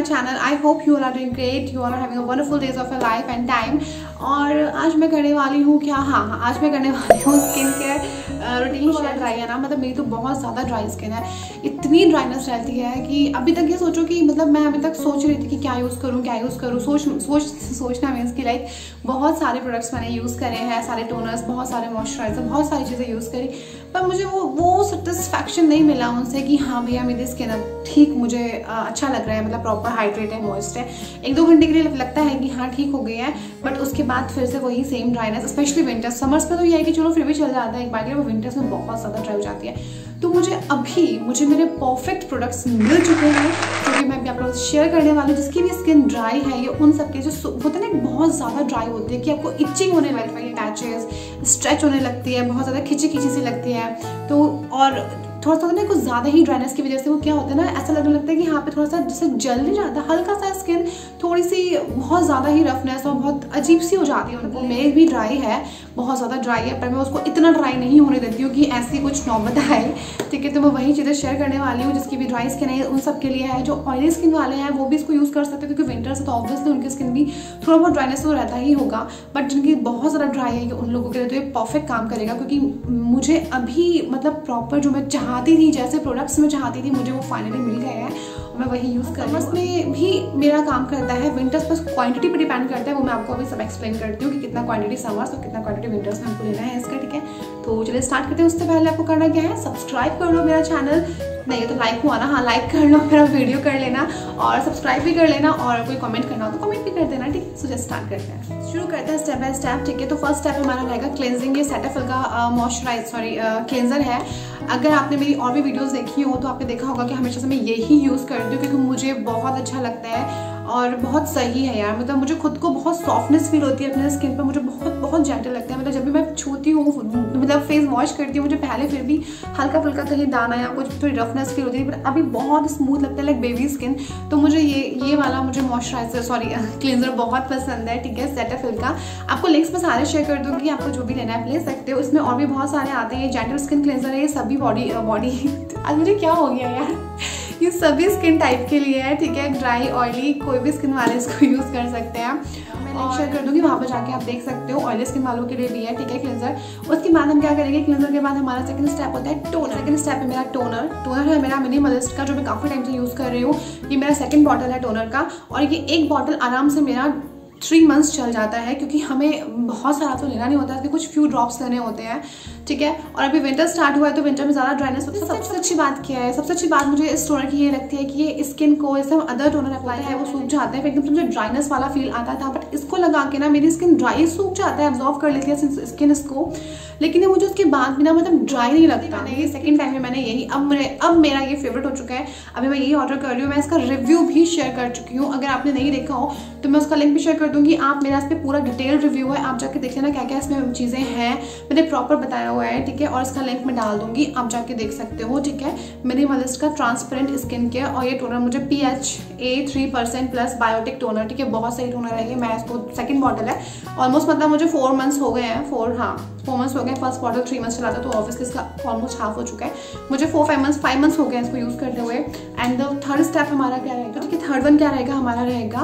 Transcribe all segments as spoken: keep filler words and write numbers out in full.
channel. I hope you all are doing great. You all are having a wonderful days of your life and time. और आज मैं करने वाली हूँ क्या, हाँ हाँ आज मैं करने वाली हूँ skin care routine share. Dry है ना, मतलब मेरी तो बहुत ज़्यादा ड्राई स्किन है, इतनी ड्राइनेस रहती है कि अभी तक ये सोचो कि मतलब मैं अभी तक सोच रही थी कि क्या यूज़ करूँ क्या यूज़ करूँ सोच सोच सोचना मीन्स कि लाइक बहुत सारे प्रोडक्ट्स मैंने यूज़ करे हैं, सारे टोनर्स, बहुत सारे मॉइस्चराइजर, बहुत सारी चीज़ें यूज़ करी, पर मुझे वो वो सेटिस्फैक्शन नहीं मिला उनसे कि हाँ भैया मेरी स्किन अब ठीक, मुझे अच्छा लग रहा है, मतलब प्रॉपर हाइड्रेट है, मॉइस्ट है। एक दो घंटे के लिए लगता है कि हाँ ठीक हो गई है, बट उसके बाद फिर से वही same dryness, specially winters. Summers में तो ये है कि चलो फिर भी चल जाता है एक बार के लिए, वो विंटर्स में बहुत ज़्यादा ड्राई हो जाती है। तो मुझे अभी मुझे मेरे परफेक्ट प्रोडक्ट्स मिल चुके हैं जो कि मैं अभी आप लोगों से शेयर करने वाली हूँ, जिसकी भी स्किन ड्राई है। ये उन सबके जो होते हैं ना बहुत ज़्यादा ड्राई होती है कि आपको इचिंग होने लगती है, पैचेस स्ट्रेच होने लगती है, बहुत ज़्यादा खिंची खिंची सी लगती है। तो और थोड़ा सा ना कुछ ज़्यादा ही ड्राइनेस की वजह से वो क्या होता है ना, ऐसा लगने लगता है कि यहाँ पे थोड़ा सा जैसे जल नहीं जाता, हल्का सा स्किन थोड़ी सी बहुत ज़्यादा ही रफनेस और बहुत अजीब सी हो जाती है उनको। मेरी भी ड्राई है, बहुत ज़्यादा ड्राई है, पर मैं उसको इतना ड्राई नहीं होने देती हूँ कि ऐसी कुछ नौबत आए, ठीक है। तो मैं वही चीज़ें शेयर करने वाली हूँ जिसकी भी ड्राई स्किन है, उन सब के लिए है। जो ऑयली स्किन वाले हैं वो भी इसको यूज़ कर सकते हैं क्योंकि विंटर से तो ऑब्वियसली उनकी स्किन भी थोड़ा बहुत ड्राइनेस तो रहता ही होगा, बट जिनकी बहुत ज़्यादा ड्राई है उन लोगों के लिए तो ये परफेक्ट काम करेगा। क्योंकि मुझे अभी मतलब प्रॉपर जो मैं चाहती थी, जैसे प्रोडक्ट्स में चाहती थी, मुझे वो फाइनली मिल गए हैं, मैं वही यूज़ कर रही हूँ। उसमें भी मेरा काम करता है, विंटर्स पर क्वांटिटी पे डिपेंड करता है, वो मैं आपको अभी सब एक्सप्लेन करती हूँ कि कितना क्वांटिटी समर्स और कितना क्वांटिटी विंटर्स में हमको लेना है इसका, ठीक है। तो चलिए स्टार्ट करते हैं। उससे पहले आपको करना क्या है, सब्सक्राइब कर लो मेरा चैनल, नहीं है तो लाइक हुआ ना, हाँ लाइक कर लो, मेरा वीडियो कर लेना और सब्सक्राइब भी कर लेना, और कोई कमेंट करना हो तो कमेंट भी कर देना, ठीक है। सो जस्ट स्टार्ट करते हैं, शुरू करते हैं स्टेप बाय स्टेप, ठीक है। तो फर्स्ट स्टेप हमारा रहेगा क्लेंजिंग। ये सेटाफिल का मॉइस्चराइज सॉरी क्लेंजर है। अगर आपने मेरी और भी वीडियोस देखी हो तो आपने देखा होगा कि हमेशा से मैं यही यूज़ करती हूँ क्योंकि मुझे बहुत अच्छा लगता है और बहुत सही है यार। मतलब मुझे खुद को बहुत सॉफ्टनेस फील होती है अपने स्किन पर, मुझे बहुत बहुत जेंटल लगता है। मतलब जब भी मैं छूती हूँ, मतलब फेस वॉश करती हूँ, मुझे पहले फिर भी हल्का फुल्का कहीं दाना या कुछ थोड़ी रफनेस फील होती है, बट अभी बहुत स्मूथ लगता है लाइक बेबी स्किन। तो मुझे ये ये वाला मुझे मॉइस्चराइजर सॉरी क्लींजर बहुत पसंद है, ठीक है, सेटाफिल का। आपको लिंक्स में सारे शेयर कर दूँगी, आपको जो भी लेना है ले सकते हो। इसमें और भी बहुत सारे आते हैं, जेंटल स्किन क्लींजर है, ये सभी बॉडी बॉडी आज मुझे क्या हो गया यार, ये सभी स्किन टाइप के लिए है, ठीक है। ड्राई ऑयली कोई भी स्किन वाले इसको यूज़ कर सकते हैं। मैं लिंक शेयर कर दूंगी, वहाँ पर जाके आप देख सकते हो। ऑयली स्किन वालों के लिए भी है, ठीक है, क्लेंजर। उसके बाद हम क्या करेंगे, क्लेंजर के बाद हमारा सेकंड स्टेप होता है टोनर। सेकंड स्टेप है मेरा टोनर। टोनर है मेरा मिनिमलिस्ट का, जो मैं काफ़ी टाइम से यूज़ कर रही हूँ। ये मेरा सेकंड बॉटल है टोनर का, और ये एक बॉटल आराम से मेरा थ्री मंथ्स चल जाता है क्योंकि हमें बहुत सारा तो लेना नहीं होता है, कुछ फ्यू ड्रॉप्स लेने होते हैं, ठीक है। और अभी विंटर स्टार्ट हुआ है तो विंटर में ज़्यादा ड्राइनेस होती है। सबसे अच्छी बात क्या है, सबसे अच्छी बात मुझे इस टोनर की ये लगती है कि ये स्किन को, जैसे अदर टोनर अप्लाई है वो सूख जाते हैं, फिर एकदम मुझे ड्राइनेस वाला फील आता था, बट इसको लगा के ना मेरी स्किन ड्राई सूख जाता है, एब्जॉर्व कर लेती है स्किन इसको, लेकिन ये मुझे उसके बाद भी ना मतलब ड्राई नहीं लगता। ये सेकंड टाइम में मैंने यही, अब मेरे अब मेरा ये फेवरेट हो चुका है, अभी मैं यही ऑर्डर कर रही हूँ। मैं इसका रिव्यू भी शेयर कर चुकी हूँ, अगर आपने नहीं देखा हो तो मैं उसका लिंक भी शेयर कर दूँगी। आप मेरा इस पर पूरा डिटेल रिव्यू है, आप जाके देख लेना क्या क्या इसमें चीज़ें हैं, मैंने प्रॉपर बताया हुआ है, ठीक है। और इसका लिंक मैं डाल दूंगी, आप जाके देख सकते हो, ठीक है। मिनिमलिस्ट का ट्रांसपेरेंट स्किन केयर, और ये टोनर मुझे P H A three percent plus biotic toner, ठीक है, बहुत सही टोनर है ये। मैं इसको सेकंड बॉटल है ऑलमोस्ट, मतलब मुझे फोर मंथ्स हो गए हैं, फोर हाँ फोर मंथ्स हो गए। फर्स्ट बॉटल थ्री मंथ्स चला था तो ऑब्वियसली इसका ऑलमोस्ट हाफ हो चुका है, मुझे four five months five months हो गए इसको यूज़ करते हुए। एंड द थर्ड स्टेप हमारा क्या रहेगा, ठीक है, थर्ड वन क्या रहेगा हमारा, रहेगा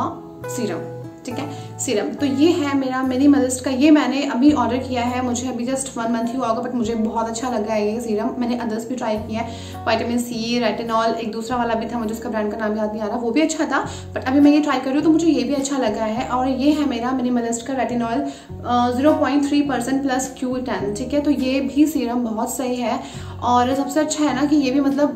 अ सीरम, ठीक है, सीरम। तो ये है मेरा मिनिमलिस्ट का, ये मैंने अभी ऑर्डर किया है, मुझे अभी जस्ट वन मंथ ही हुआ होगा, बट मुझे बहुत अच्छा लगा है ये सीरम। मैंने अदर्स भी ट्राई किया है, विटामिन सी, रेटिनॉल, एक दूसरा वाला भी था, मुझे उसका ब्रांड का नाम याद नहीं आ रहा, वो भी अच्छा था, बट अभी मैं ये ट्राई कर रही हूँ तो मुझे ये भी अच्छा लगा है। और ये है मेरा मिनिमलिस्ट का retinol zero point three percent plus Q ten, ठीक है। तो ये भी सीरम बहुत सही है, और सबसे अच्छा है ना कि ये भी मतलब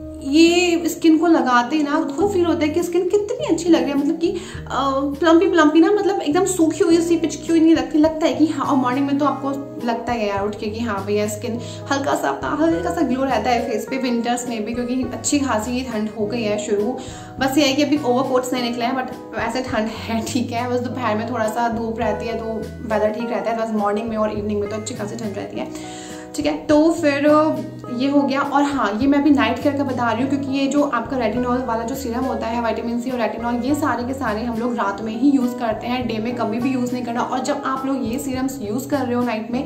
ये स्किन को लगाते ही ना खुद फील होता है कि स्किन कितनी अच्छी लग रही है, मतलब कि प्लम्पी प्लम्पी ना, मतलब एकदम सूखी हुई सी पिचकी हुई नहीं लगती, लगता है कि हाँ। और मॉर्निंग में तो आपको लगता है यार उठ के कि हाँ भैया स्किन हल्का सा अपना हल्का सा ग्लो रहता है फेस पे, विंटर्स में भी, क्योंकि अच्छी खासी ठंड हो गई है शुरू। बस ये है कि अभी ओवर कोट्स नहीं निकले हैं, बट वैसे ठंड है, ठीक है। बस दोपहर में थोड़ा सा धूप रहती है तो वेदर ठीक रहता है, बस मॉर्निंग में और इवनिंग में तो अच्छी खासी ठंड रहती है, ठीक है। तो फिर ये हो गया। और हाँ, ये मैं अभी नाइट केयर का बता रही हूँ क्योंकि ये जो आपका रेटिनॉल वाला जो सीरम होता है, विटामिन सी और रेटिनॉल, ये सारे के सारे हम लोग रात में ही यूज़ करते हैं, डे में कभी भी यूज़ नहीं करना। और जब आप लोग ये सीरम्स यूज़ कर रहे हो नाइट में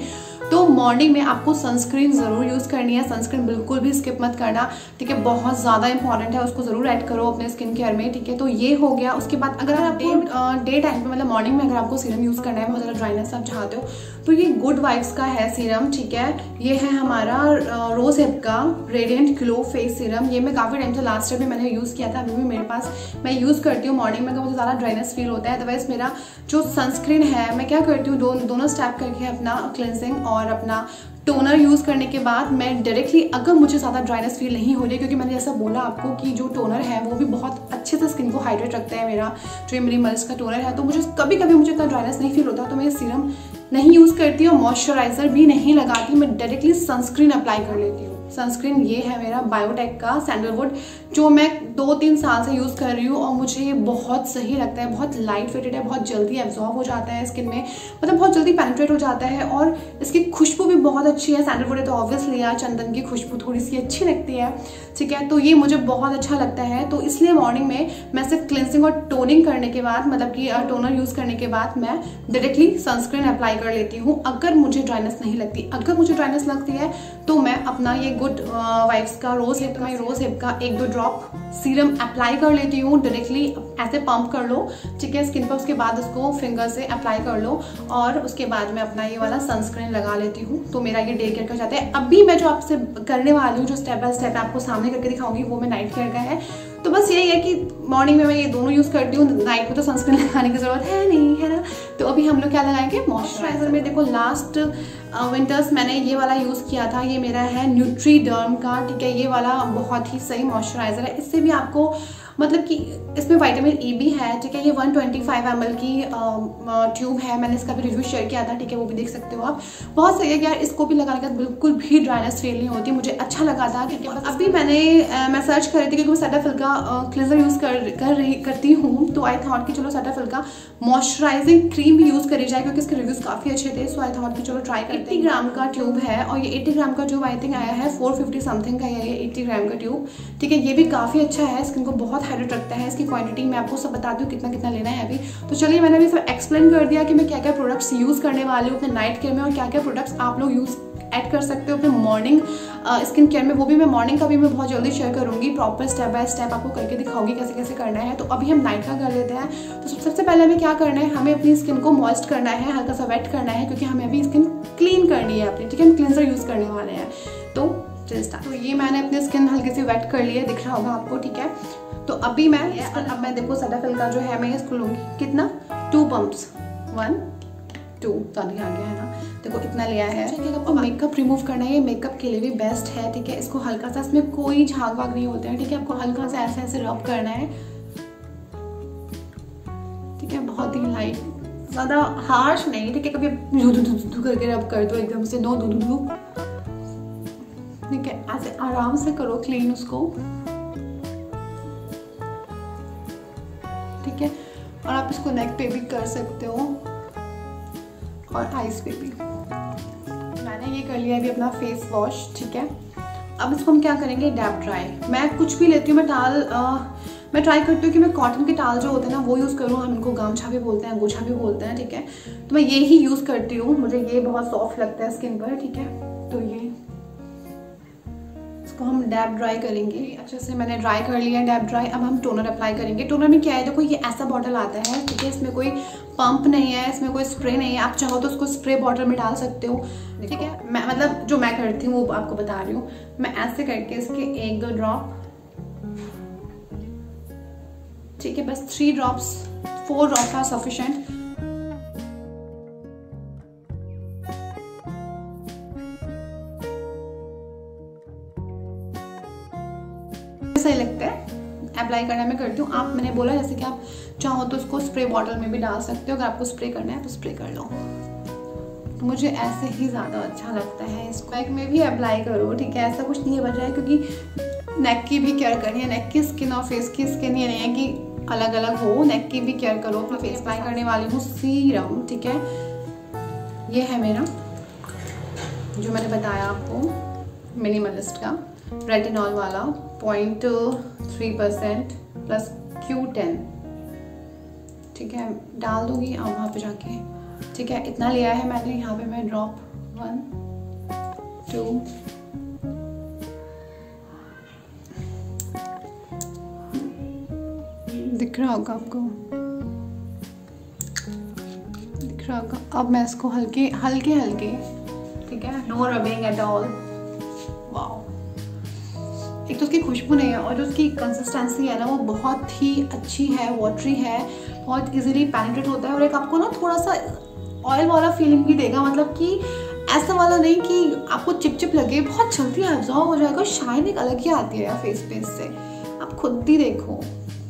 तो मॉर्निंग में आपको सनस्क्रीन ज़रूर यूज़ करनी है, सनस्क्रीन बिल्कुल भी स्किप मत करना, ठीक है, बहुत ज़्यादा इंपॉर्टेंट है, उसको ज़रूर ऐड करो अपने स्किन केयर में, ठीक है। तो ये हो गया। उसके बाद अगर आप डे डे टाइम पे मतलब मॉर्निंग में अगर आपको सीरम यूज़ करना है, बहुत ज़्यादा ड्राइनेस आप चाहते हो, तो ये गुड वाइब्स का है सीरम, ठीक है। ये है हमारा रोज हिप का रेडिएंट ग्लो फेस सीरम। ये मैं काफ़ी टाइम से लास्ट ईयर भी मैंने यूज़ किया था, अभी भी मेरे पास, मैं यूज़ करती हूँ मॉर्निंग में अगर मुझे ज़्यादा ड्राइनेस फील होता है। अदरवाइज मेरा जो सनस्क्रीन है, मैं क्या करती हूँ, दो, दोनों स्टेप करके अपना क्लेंजिंग और अपना टोनर यूज़ करने के बाद मैं डायरेक्टली, अगर मुझे ज़्यादा ड्राइनेस फील नहीं हो रही, क्योंकि मैंने जैसा बोला आपको कि जो टोनर है वो भी बहुत अच्छे से स्किन को हाइड्रेट रखता है, मेरा जो मिनिमलिस्ट का टोनर है, तो मुझे कभी कभी मुझे इतना ड्राइनेस नहीं फील होता, तो मैं सीरम नहीं यूज़ करती और मॉइस्चराइजर भी नहीं लगाती, मैं डायरेक्टली सनस्क्रीन अप्लाई कर लेती हूँ। सनस्क्रीन ये है मेरा बायोटेक का सैंडलवुड, जो मैं दो तीन साल से यूज़ कर रही हूँ और मुझे ये बहुत सही लगता है, बहुत लाइट वेटेड है, बहुत जल्दी एब्जॉर्ब हो जाता है स्किन में, मतलब बहुत जल्दी पेनिट्रेट हो जाता है, और इसकी खुशबू भी बहुत अच्छी है। सैंडलवुड है तो ऑब्वियसली यार चंदन की खुशबू थोड़ी सी अच्छी लगती है, ठीक है। तो ये मुझे बहुत अच्छा लगता है, तो इसलिए मॉर्निंग में मैं सिर्फ क्लिनसिंग और टोनिंग करने के बाद, मतलब कि टोनर यूज़ करने के बाद मैं डायरेक्टली सनस्क्रीन अप्लाई कर लेती हूँ, अगर मुझे ड्राइनेस नहीं लगती। अगर मुझे ड्राइनेस लगती है तो मैं अपना ये गुड वाइब्स का रोज हिप का रोज हिप का एक दो ड्रॉप सीरम अप्लाई कर लेती हूँ डायरेक्टली, ऐसे पंप कर लो, ठीक है, स्किन पर। उसके बाद उसको फिंगर से अप्लाई कर लो और उसके बाद मैं अपना ये वाला सनस्क्रीन लगा लेती हूँ, तो मेरा ये डे केयर का जाता है। अभी मैं जो आपसे करने वाली हूँ, जो स्टेप बाय स्टेप आपको सामने करके दिखाऊंगी, वो मैं नाइट केयर का है। तो बस यही है कि मॉर्निंग में मैं ये दोनों यूज़ करती हूँ, नाइट में तो सनस्क्रीन लगाने की ज़रूरत है नहीं, है ना। तो अभी हम लोग क्या लगाएंगे, मॉइस्चराइजर में देखो लास्ट विंटर्स मैंने ये वाला यूज़ किया था, ये मेरा है न्यूट्रीडर्म का, ठीक है। ये वाला बहुत ही सही मॉइस्चराइजर है, इससे भी आपको मतलब कि इसमें विटामिन ई भी है, ठीक है। ये one twenty five M L की ट्यूब है, मैंने इसका भी रिव्यू शेयर किया था, ठीक है, वो भी देख सकते हो आप। बहुत सही है यार, इसको भी लगाने के बाद बिल्कुल भी ड्राइनेस फील नहीं होती, मुझे अच्छा लगा था, ठीक है। अभी मैंने आ, मैं सर्च कर रही थी क्योंकि मैं सेटाफिल का क्लींजर यूज़ कर कर रही करती हूँ, तो आई थॉट कि चलो सेटाफिल का मॉइस्चराइजिंग क्रीम भी यूज़ करी जाए, क्योंकि इसके रिव्यूज़ काफ़ी अच्छे थे, सो आई थॉट कि चलो ट्राई करते हैं। अस्सी ग्राम का ट्यूब है, और ये अस्सी ग्राम का ट्यूब आई थिंक आया है फोर फिफ्टी समथिंग का है, ये अस्सी ग्राम का ट्यूब, ठीक है। ये भी काफ़ी अच्छा है, स्किन को बहुत हाइड्रेट रखता है। इसकी क्वांटिटी मैं आपको सब बताती हूँ कितना कितना लेना है अभी। तो चलिए, मैंने अभी सब एक्सप्लेन कर दिया कि मैं क्या क्या प्रोडक्ट्स यूज़ करने वाली हूँ अपने नाइट केयर में, और क्या क्या प्रोडक्ट्स आप लोग यूज़ ऐड कर सकते हो अपने मॉर्निंग स्किन केयर में। वो भी मैं मॉर्निंग का भी मैं बहुत जल्दी शेयर करूँगी, प्रॉपर स्टेप बाय स्टेप आपको करके दिखाऊंगी कैसे कैसे करना है। तो अभी हम नाइट का कर लेते हैं। तो सबसे पहले हमें क्या करना है, हमें अपनी स्किन को मॉइस्ट करना है, हल्का सा वेट करना है, क्योंकि हमें अभी स्किन क्लीन करनी है अपनी, ठीक है। हम क्लींजर यूज़ करने वाले हैं। तो तो ये मैंने अपनी स्किन हल्की सी वेट कर ली है, दिख रहा होगा आपको, ठीक है। तो अभी मैं अब मैं देखो सेटाफिल का जो है मैं इसको लूँगी, कितना, टू पम्प्स, वन टू, ज़्यादा आ गया है ना, देखो इतना लिया है। आपको मेकअप रिमूव करना है, ये मेकअप के लिए भी बेस्ट है, ठीक है। इसको हल्का सा, इसमें कोई झाग वाग नहीं होते हैं, ठीक है। आपको हल्का सा ऐसे ऐसे रब करना है, ठीक है, बहुत ही लाइट, ज़्यादा हार्श नहीं, ठीक है। कभी धू धू धू करके रब कर दो एकदम से, नो धू धू धू, ठीक है। ऐसे आराम से करो क्लीन उसको, ठीक है। और आप इसको नेक पे भी कर सकते हो और आईज पे भी। मैंने ये कर लिया अभी अपना फेस वॉश, ठीक है। अब इसको हम क्या करेंगे, डैप ड्राई। मैं कुछ भी लेती हूँ, मैं टाल आ, मैं ट्राई करती हूँ कि मैं कॉटन के टाल जो होते हैं ना वो यूज़ करूँ, हम इनको गामछा भी बोलते हैं, गोछा भी बोलते हैं, ठीक है। तो मैं ये ही यूज़ करती हूँ, मुझे ये बहुत सॉफ्ट लगता है स्किन पर, ठीक है। तो ये इसको हम डैप ड्राई करेंगे, अच्छे से मैंने ड्राई कर लिया है डैप ड्राई। अब हम टोनर अप्लाई करेंगे। टोनर में क्या है, देखो ये ऐसा बॉटल आता है, ठीक है। इसमें कोई पंप नहीं है, इसमें कोई स्प्रे नहीं है, आप चाहो तो उसको स्प्रे बॉटल में डाल सकते हो, ठीक है। मैं मतलब जो मैं करती हूँ वो आपको बता रही हूँ। मैं ऐसे करके इसके एक दो ड्रॉप, ठीक है, बस three drops, four drops are sufficient. सही लगता है अप्लाई करना, मैं करती हूँ। आप, मैंने बोला जैसे कि आप चाहो तो उसको स्प्रे बॉटल में भी डाल सकते हो, अगर आपको स्प्रे करना है तो स्प्रे कर लो। तो मुझे ऐसे ही ज़्यादा अच्छा लगता है। इसको नेक में भी अप्लाई करो, ठीक है, ऐसा कुछ नहीं है बजाय, क्योंकि नेक की भी केयर करनी है। नेक की स्किन और फेस की स्किन ये नहीं है कि अलग अलग हो, नेक की भी केयर करो। अपना फेस अप्लाई करने वाली हूँ सीरम, ठीक है। ये है मेरा जो मैंने बताया आपको मिनिमलिस्ट का रेटिनॉल वाला, point three percent plus Q ten, ठीक है। डाल दूंगी आप वहाँ पे जाके, ठीक है। इतना लिया है मैंने, यहाँ पे मैं ड्रॉप वन टू, दिख रहा होगा आपको, दिख रहा होगा। अब मैं इसको हल्के हल्के हल्के, ठीक है, no rubbing at all. Wow, एक तो उसकी खुशबू नहीं है और जो उसकी कंसिस्टेंसी है ना वो बहुत ही अच्छी है, वाटरी है, बहुत इजीली पेनिट्रेट होता है और एक आपको ना थोड़ा सा ऑयल वाला फीलिंग भी देगा, मतलब कि ऐसा वाला नहीं कि आपको चिप चिप लगे, बहुत जल्दी एब्जॉर्ब हो जाएगा। शाइन एक अलग ही आती है यार फेस पे इससे, आप खुद ही देखो,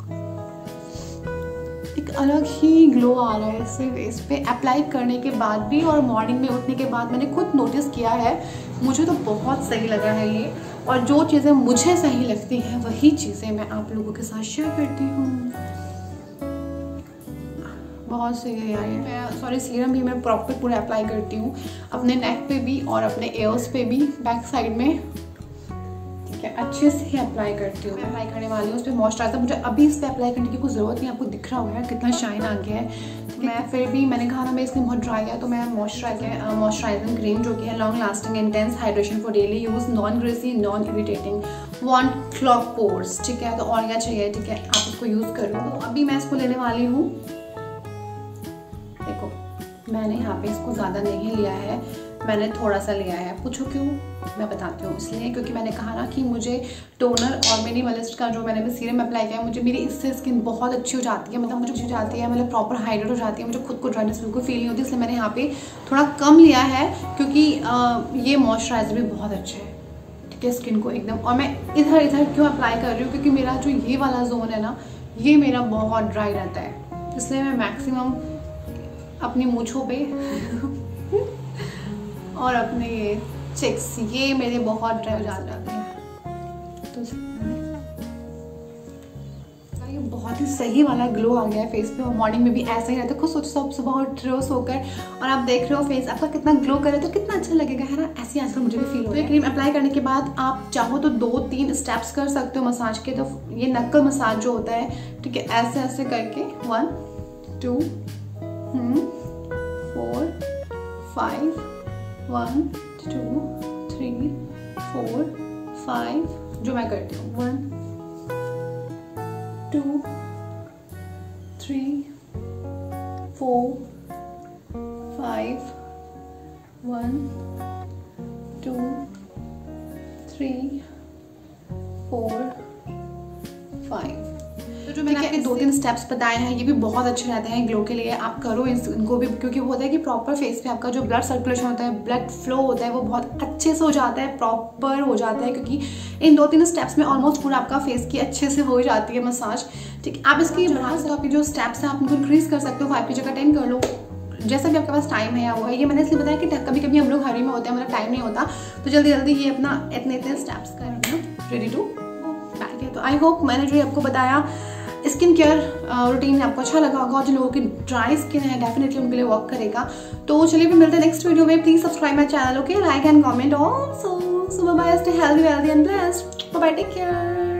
एक अलग ही ग्लो आ रहा है इससे फेस पे अप्लाई करने के बाद भी और मॉर्निंग में उठने के बाद। मैंने खुद नोटिस किया है, मुझे तो बहुत सही लगा है ये, और जो चीज़ें मुझे सही लगती हैं वही चीज़ें मैं आप लोगों के साथ शेयर करती हूँ। बहुत सही है यार ये। मैं सॉरी सीरम भी मैं प्रॉपर पूरा अप्लाई करती हूँ अपने नेक पे भी और अपने एयर्स पे भी, बैक साइड में, ठीक है, अच्छे से अप्लाई करती हूँ। मैं अप्लाई करने वाली हूँ उस पर मॉइस्चराइजर। मुझे अभी इस पर अप्लाई करने की कोई ज़रूरत नहीं, आपको दिख रहा होगा कितना शाइन आ गया है। मैं फिर भी मैंने कहा ना मेरी स्किन बहुत ड्राई है, तो मैं मॉइस्चराइजर मॉइस्चराइजिंग क्रीम जो कि है long lasting intense hydration for daily use, non greasy, non irritating, won't clog pores, ठीक है, तो और क्या चाहिए, ठीक है, आप इसको यूज़ करो। तो अभी मैं इसको लेने वाली हूँ, देखो मैंने यहाँ पे इसको ज़्यादा नहीं लिया है, मैंने थोड़ा सा लिया है। पूछो क्यों, मैं बताती हूँ। इसलिए क्योंकि मैंने कहा ना कि मुझे टोनर और मिनिमलिस्ट का जो मैंने भी सीरम अप्लाई किया है, मुझे मेरी इससे स्किन बहुत अच्छी हो जाती है, मतलब मुझे अच्छी हो जाती है, मतलब प्रॉपर हाइड्रेट हो जाती है, मुझे खुद को ड्राइनेस बिल्कुल फील नहीं होती। इसलिए मैंने यहाँ पे थोड़ा कम लिया है क्योंकि आ, ये मॉइस्चराइजर भी बहुत अच्छा है, ठीक है, स्किन को एकदम। और मैं इधर इधर क्यों अप्लाई कर रही हूँ, क्योंकि मेरा जो ये वाला जोन है ना, ये मेरा बहुत ड्राई रहता है, इसलिए मैं मैक्सिमम अपनी मूंछों पे और अपने ये चेक्स, ये मेरे बहुत ड्राई हो जाते हैं। तो ये बहुत ही सही वाला ग्लो आ गया है फेस पे, और मॉर्निंग में भी ऐसा ही रहता है। खुद सोचो सब सुबह उठ रहे हो सोकर और आप देख रहे हो फेस आपका कितना ग्लो करे तो कितना अच्छा लगेगा, है ना। ऐसी आजकल मुझे भी फील हो रहा है। क्रीम अप्लाई करने के बाद आप चाहो तो दो तीन स्टेप्स कर सकते हो मसाज के। तो ये नक्कल मसाज जो होता है, ठीक है, ऐसे ऐसे करके one two four five, one two three four five, जो मैं करती हूँ, one two three four five, one two three four five. तो जो मैंने आपके दो तीन स्टेप्स बताए हैं ये भी बहुत अच्छे रहते हैं ग्लो के लिए, आप करो इनको भी, क्योंकि होता है कि प्रॉपर फेस पे आपका जो ब्लड सर्कुलेशन होता है, ब्लड फ्लो होता है, वो बहुत अच्छे से हो जाता है, प्रॉपर हो जाता है, क्योंकि इन दो तीन स्टेप्स में ऑलमोस्ट पूरा आपका फेस की अच्छे से हो जाती है मसाज, ठीक। आप इसकी बढ़ा सकते हो, आपके जो स्टेप्स हैं आप इनको इंक्रीज कर सकते हो, फाइव की जगह टेन कर लो, जैसा भी आपके पास टाइम है या वो है। ये मैंने इसलिए बताया कि कभी कभी हम लोग हरी में होते हैं, मतलब टाइम नहीं होता, तो जल्दी जल्दी ये अपना इतने इतने स्टेप्स करना, रेडी टू बैक है। तो आई होप मैंने जो आपको बताया स्किन केयर रूटीन आपको अच्छा लगा होगा, और जो लोगों की ड्राई स्किन है डेफिनेटली उनके लिए वर्क करेगा। तो चलिए भी मिलते हैं नेक्स्ट वीडियो में। Please subscribe my channel, okay, like and comment also. So bye bye, stay healthy wealthy and blessed, bye bye, take care.